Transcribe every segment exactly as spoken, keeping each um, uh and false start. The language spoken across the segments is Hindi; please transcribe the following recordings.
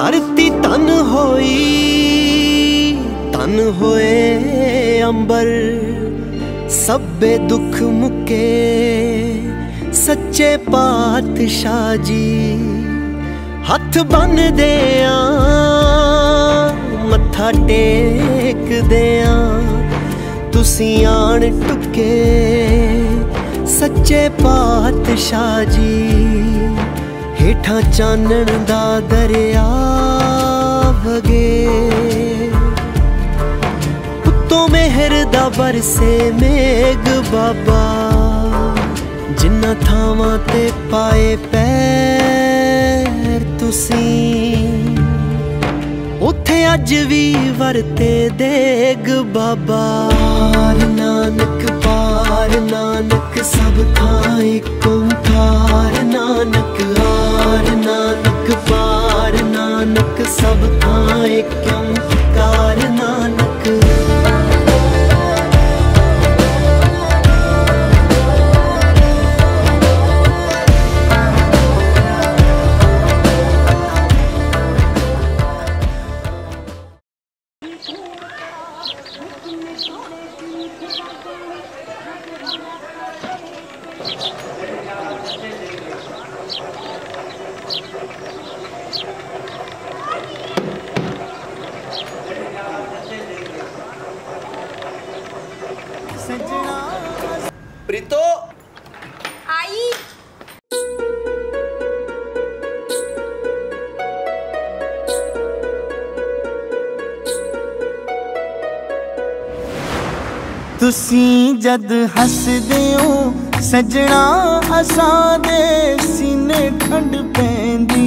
धरती तन होई तन होए अंबर, सब्बे दुख मुके सच्चे पातशाह जी। हथ बन देया मत्था टेक देया, तुसी आन टुके सच्चे पातशाह जी। हेठा चानन दा दरिया वगे, उत्तों मेहर दा बरसे मेघ बाबा। जिन्ना थावां ते पाए पैर तुसी, उथे अज भी वरते देग बाबा। पार नानक पार नानक सब थां इक ओंकार नानक। हार नानक पार नानक सब थां इक ओंकार नानक। प्रीतो आई। तुसी जद हसदे हो सजना, असां दे सीने ठंड पैंदी।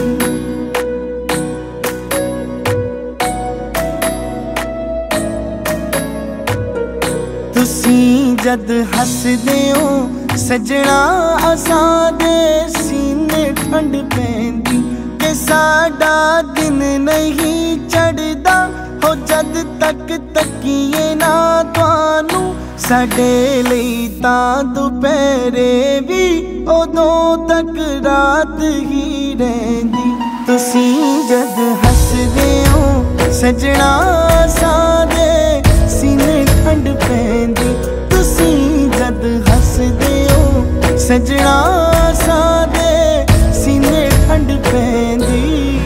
तुसी जद हसदे हो सजना, असां दे सीने ठंड पैंदी। ते साडा दिन नहीं चढ़दा हो जद तक तकिए ना तुहानू। साडे लई तां दुपहरे भी उदों तक रात ही रहिंदी। तुसी जद हसदे हो सजना, असां दे सीने ठंड पैंदी। तुसी जद हसदे हो सजना, असां दे सीने ठंड पैंदी।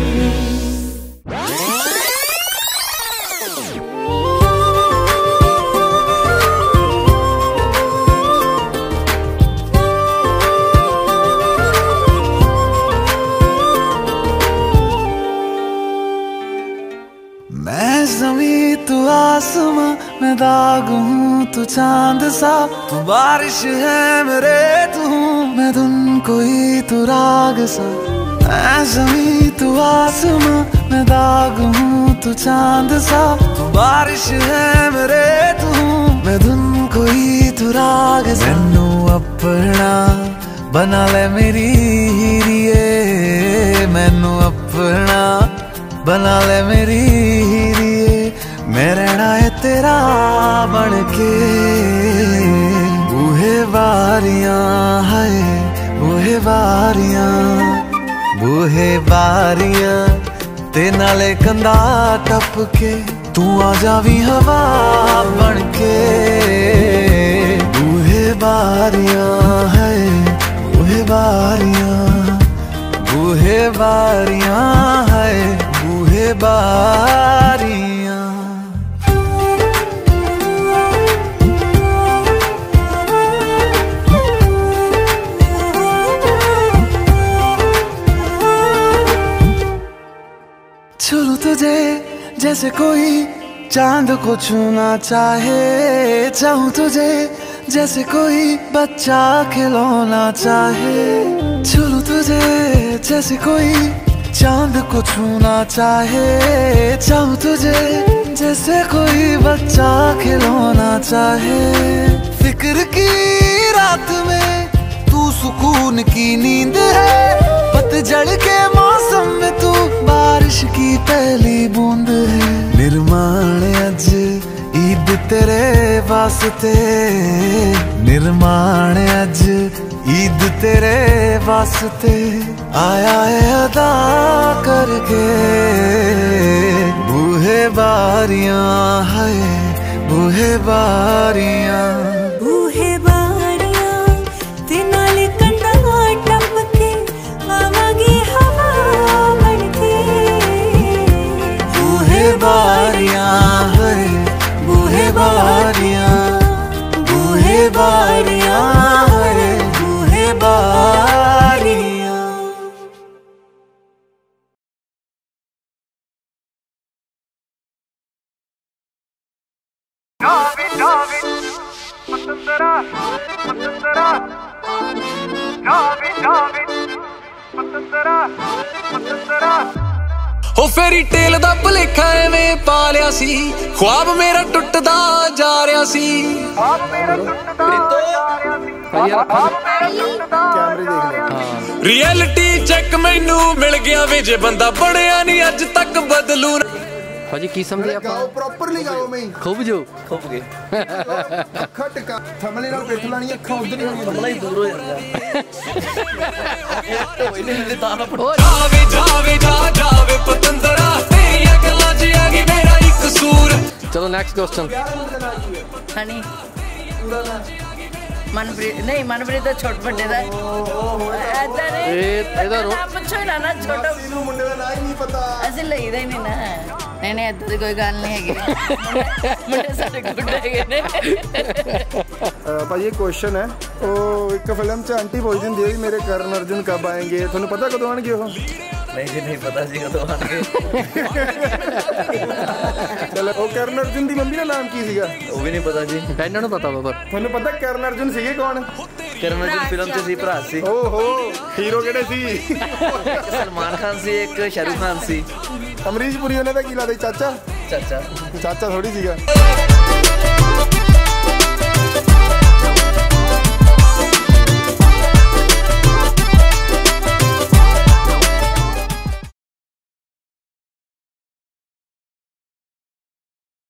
मैं ज़मीं तू आसमां, मैं दाग हूँ तू चांद सा। तू बारिश है मेरे तू हूँ मैं धुन कोई तू राग सा। मैं ज़मीं तू आसमां, मैं दाग हूँ तू चांद सा। तू बारिश है मेरे तू हूँ मैं धुन कोई तू राग सा। मैनू अपना बना ले मेरी हीरिए, मैनू अपना बना ले मेरी हीरिए। मैं रहना है तेरा बन के। बूहे बारियां है बूहे बारियां, बूहे बारियां ते नाले कंधा टप के। तू आ जावी हवा बन के। बूहे बारियां है बूहे बारियां, बूहे बारियां है बूहे बारियां। छू तुझे जैसे कोई चांद को छूना चाहे, चाहूं तुझे जैसे कोई बच्चा खिलौना चाहे। छू तुझे जैसे कोई चांद को छूना चाहे, चाहूं तुझे जैसे कोई बच्चा खिलौना चाहे। फिक्र की रात में तू सुकून की नींद है, पतझड़ के मौसम में तू बारिश की पहली बूंद है। निर्माण अज ईद तेरे वास्ते, निर्माण अज ईद तेरे वास्ते आया है अदा करके, बूहे बारियां है बूहे बारियां, बूहे बारियां ते नाल कंधा टप के आवांगी हवा बनके, बूहे बारियां है बूहे बारियां, बूहे बारियां है बूहे बारियां। जावे जावे पतंदरा पतंदरा, जावे जावे पतंदरा पतंदरा। हो फेरी टेल दा भुलेखा एवें पा लिया सी, ख्वाब मेरा टुटदा जा रहा सी, ख्वाब मेरा टुटदा जा रहा सी, ख्वाब मेरा टुटदा जा रहा सी। रियलिटी चेक मैनू मिल गया वे, जे बंदा पढ़िया नहीं अज तक बदलू। भाजी की समझे आप? गाओ प्रॉपरली गाओ मैं खूब जो खूब गए ਅੱਖਾਂ ਟਿਕਾ ਥਮਲੇ ਨਾਲ ਪਿੱਠ ਲਾਣੀ, ਅੱਖਾਂ ਉਧਰ ਹੀ ਹੋਣੀ, ਥਮਲਾ ਹੀ ਦੂਰ ਹੋ ਜਾਂਦਾ। ਜਾਵੇ ਜਾਵੇ ਜਾ ਜਾਵੇ ਪਤੰਦਰਾ, ਤੇਰੀਆਂ ਗੱਲਾਂ 'ਚ ਆ ਗਈ ਮੇਰਾ ਇੱਕ ਕਸੂਰ। ਚਲੋ ਨੈਕਸਟ ਕੁਐਸਚਨ। ਹਨੀ ਮਨਪ੍ਰੀਤ ਨਹੀਂ, ਮਨਪ੍ਰੀਤ ਦਾ ਛੋਟ ਵੱਡੇ ਦਾ ਐਦਾਂ ਨਹੀਂ, ਇਹ ਇਹਦਾ ਰੋ ਪੁੱਛੋ ਨਾ ਨਾ ਛੋਟਾ ਇਹਨੂੰ ਮੁੰਡੇ ਦਾ ਨਾਂ ਹੀ ਨਹੀਂ ਪਤਾ, ਅਸੀਂ ਲਈਦਾ ਹੀ ਨਹੀਂ ਨਾ। ਨਹੀਂ ਨਹੀਂ ਏਦਾਂ ਦੀ ਕੋਈ ਗੱਲ ਨਹੀਂ ਹੈਗੀ, ਮੁੰਡੇ ਸਾਡੇ ਗੁੱਡ ਹੈਗੇ ਨੇ। ਭਾਈ ਇਹ ਕੁਐਸਚਨ ਹੈ, ਉਹ ਇੱਕ ਫਿਲਮ 'ਚ ਆਂਟੀ ਪੁੱਛਦੀ ਹੁੰਦੀ ਹੈ ਵੀ ਮੇਰੇ ਕਰਨ ਅਰਜੁਨ ਕਬ ਆਏਂਗੇ, ਤੁਹਾਨੂੰ ਪਤਾ ਕਦੋਂ ਆਣਗੇ ਉਹ? ਨਹੀਂ ਜੀ ਨਹੀਂ ਪਤਾ ਸੀ ਕਦੋਂ ਆਣਗੇ। ਚਲੋ ਉਹ ਕਰਨ ਅਰਜੁਨ ਦੀ ਮੰਮੀ ਦਾ ਨਾਮ ਕੀ ਸੀਗਾ? ਉਹ ਵੀ ਨਹੀਂ ਪਤਾ ਜੀ, ਇਹਨਾਂ ਨੂੰ ਪਤਾ ਵਾ। ਪਰ ਤੁਹਾਨੂੰ ਪਤਾ ਕਰਨ ਅਰਜੁਨ ਸੀਗੇ ਕੌਣ? ਕਰਨ ਅਰਜੁਨ ਫਿਲਮ 'ਚ ਸੀ ਭਰਾ ਸੀ। ਓਹੋ ਹੀਰੋ ਕਿਹੜੇ ਸੀ? ਇੱਕ ਸਲਮਾਨ ਖਾਨ ਸੀ, ਇੱਕ ਸ਼ਾਹਰੁਖ ਖਾਨ ਸੀ। ਅਮਰੀਸ਼ ਪੁਰੀ ਉਹਨਾਂ ਦਾ ਕੀ ਲੱਗਦਾ? ਚਾਚਾ ਚਾਚਾ ਚਾਚਾ ਥੋੜੀ ਸੀਗਾ।